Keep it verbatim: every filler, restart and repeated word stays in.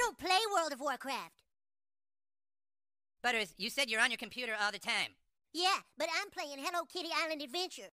don't play World of Warcraft. Butters, you said you're on your computer all the time. Yeah, but I'm playing Hello Kitty Island Adventure.